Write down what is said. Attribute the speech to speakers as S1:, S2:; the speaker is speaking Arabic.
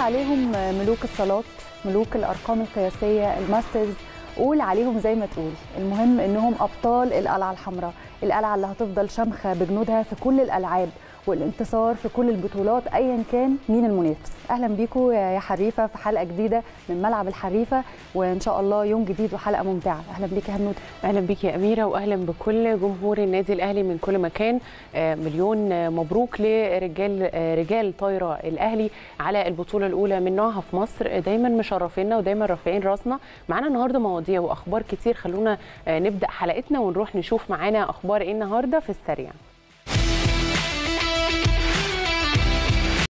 S1: عليهم ملوك الصالات، ملوك الارقام القياسيه، الماسترز، قول عليهم زي ما تقول. المهم انهم ابطال القلعه الحمراء، القلعه اللي هتفضل شامخه بجنودها في كل الالعاب والانتصار في كل البطولات ايا كان مين المنافس. اهلا بيكم يا حريفه في حلقه جديده من ملعب الحريفه، وان شاء الله يوم جديد وحلقه ممتعه. اهلا بيك يا هنوده.
S2: اهلا بيك يا اميره، واهلا بكل جمهور النادي الاهلي من كل مكان. مليون مبروك رجال طايره الاهلي على البطوله الاولى من نوعها في مصر. دايما مشرفينا ودايما رافعين راسنا. معانا النهارده مواضيع واخبار كتير، خلونا نبدا حلقتنا ونروح نشوف معانا اخبار ايه النهارده في السريع.